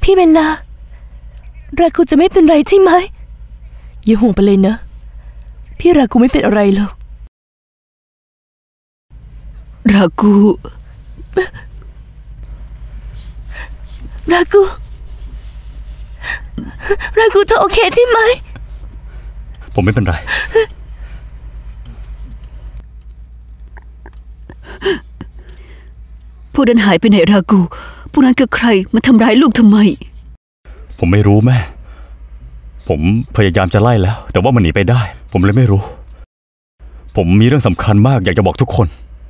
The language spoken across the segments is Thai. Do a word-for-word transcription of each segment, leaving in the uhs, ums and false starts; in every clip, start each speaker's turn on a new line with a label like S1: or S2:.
S1: พี่เบลลารากูจะไม่เป็นไรใช่ไหมอย่าห่วงไปเลยนะพี่รากูไม่เป็นอะไรหรอก
S2: รากู
S1: รากูรากูเธอโอเคใช่ไหม
S3: ผมไม่เป็นไร
S2: พวกนั้นหายไปไหนรากูพวกนั้นคือใครมาทำร้ายลูกทำไม
S3: ผมไม่รู้แม่ผมพยายามจะไล่แล้วแต่ว่ามันหนีไปได้ผมเลยไม่รู้ผมมีเรื่องสำคัญมากอยากจะบอกทุกคน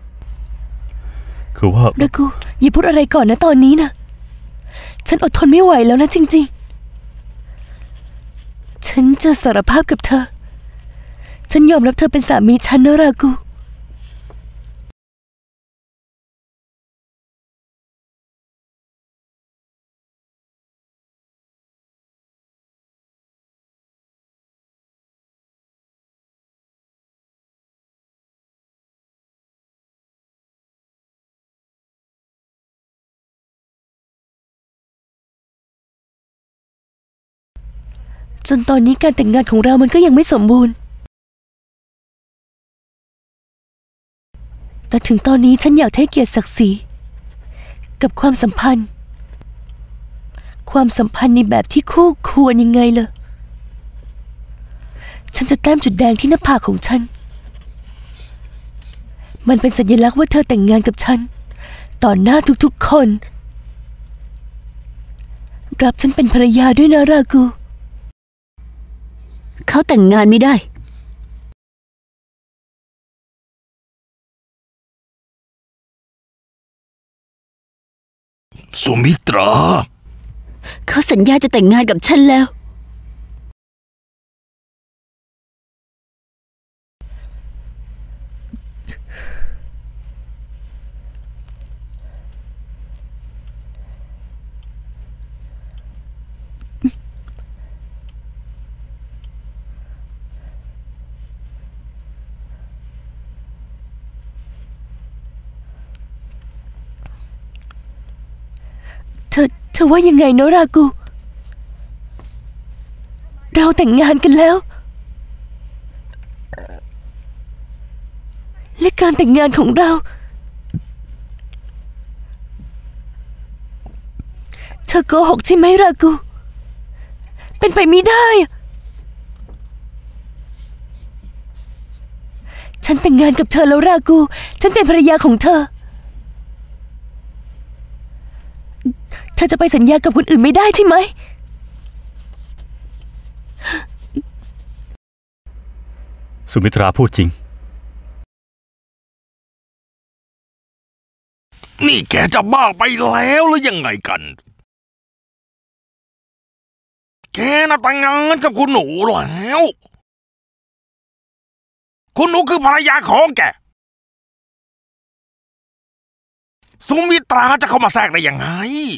S3: คือว่า
S1: รากูอย่าพูดอะไรก่อนนะตอนนี้นะฉันอดทนไม่ไหวแล้วนะจริงๆฉันจะสารภาพกับเธอฉันยอมรับเธอเป็นสามีฉันนะรากูจนตอนนี้การแต่งงานของเรามันก็ยังไม่สมบูรณ์แต่ถึงตอนนี้ฉันอยากให้เกียรติศักดิ์ศรีกับความสัมพันธ์ความสัมพันธ์ในแบบที่คู่ควรยังไงล่ะฉันจะแต้มจุดแดงที่หน้าผากของฉันมันเป็นสัญลักษณ์ว่าเธอแต่งงานกับฉันต่อหน้าทุกๆคนรับฉันเป็นภรรยาด้วยนะรากู
S2: เขาแต่งงานไม่ได้
S4: สุมิตรา
S2: เขาสัญญาจะแต่งงานกับฉันแล้ว
S1: เธอเธอว่ายังไงเนอะรากูเราแต่งงานกันแล้วและการแต่งงานของเราเธอโกหกใช่ไหมรากูเป็นไปไม่ได้ฉันแต่งงานกับเธอแล้วรากูฉันเป็นภรรยาของเธอเธอจะไปสัญญากับคนอื่นไม่ได้ใช่ไหม
S3: สุมิตราพูดจริง
S4: นี่แกจะบ้าไปแล้วหรือยังไงกันแกน่ะแต่งงานกับคุณหนูแล้วคุณหนูคือภรรยาของแกสุมิตราจะเข้ามาแทรกได้ยังไง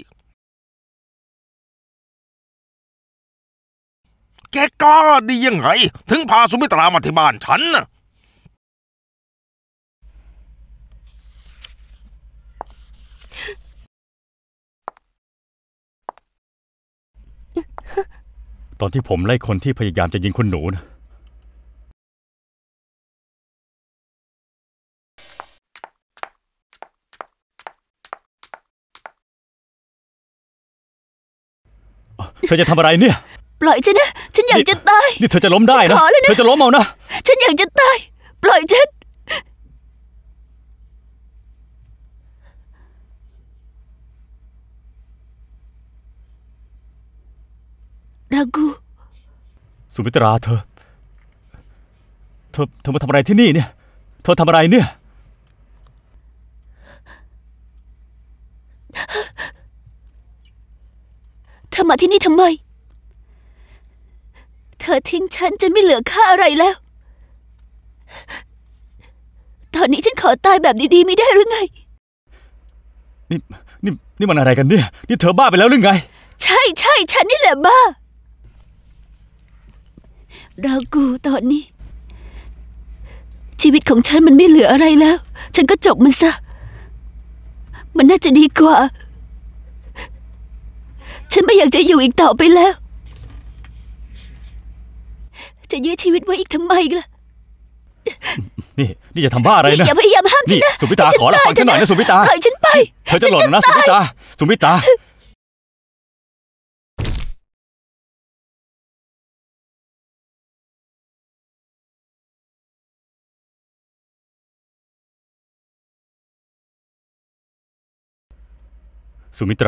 S4: แกกล้าดียังไงถึงพาสุมิตรามาที่บ้านฉันน่ะ
S3: ตอนที่ผมไล่คนที่พยายามจะยิงคุณหนูนะเธอจะทำอะไรเนี่ย
S2: ปล่อยฉันนะฉันอยากจะตาย
S3: นี่เธอจะล้มได้นะเธอจะล้มเอานะ
S2: ฉันอยากจะตายปล่อยฉันรากู
S3: สุมิตราเธอเธอเธอมาทำอะไรที่นี่เนี่ยเธอทำอะไรเนี่ย
S2: เธอมาที่นี่ทำไมเธอทิ้งฉันจนไม่เหลือค่าอะไรแล้วตอนนี้ฉันขอตายแบบดีๆไม่ได้หรือไง
S3: นี่นี่นี่มันอะไรกันเนี่ยนี่เธอบ้าไปแล้วหรือไง
S2: ใช่ใช่ฉันนี่แหละบ้ารากูตอนนี้ชีวิตของฉันมันไม่เหลืออะไรแล้วฉันก็จบมันซะมันน่าจะดีกว่าฉฉันไม่อยากจะอยู่อีกต่อไปแล้ว จะยื้อชีวิตไว้อีกทำไมล่ะ
S3: นี่นี่จะทำบ้าอะไรนะ
S2: อย่าพยายามห้ามฉัน
S3: นี่
S2: นะ
S3: สุมิตราขอละฟังฉันหน่อยนะสุมิตรา
S2: ปล่อยฉันไป
S3: เธอจะหล่นนะสุมิตราสุมิตราสุมิตรา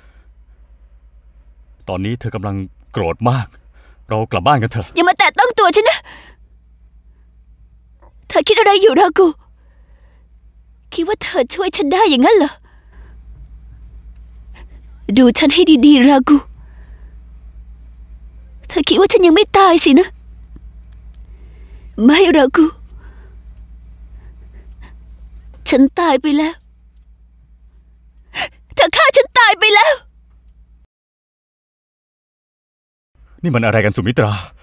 S3: ตอนนี้เธอกำลังโกรธมาก เรากลับบ้านกันเถอะ
S2: อย่ามาแตะต้องตัวฉันนะเธอคิดอะไรอยู่รากูคิดว่าเธอช่วยฉันได้อย่างนั้นเหรอดูฉันให้ดีๆรากูเธอคิดว่าฉันยังไม่ตายสินะไม่รากูฉันตายไปแล้วเธอฆ่าฉันตายไปแล้ว
S3: นี่มันอะไรกันสุมิตรา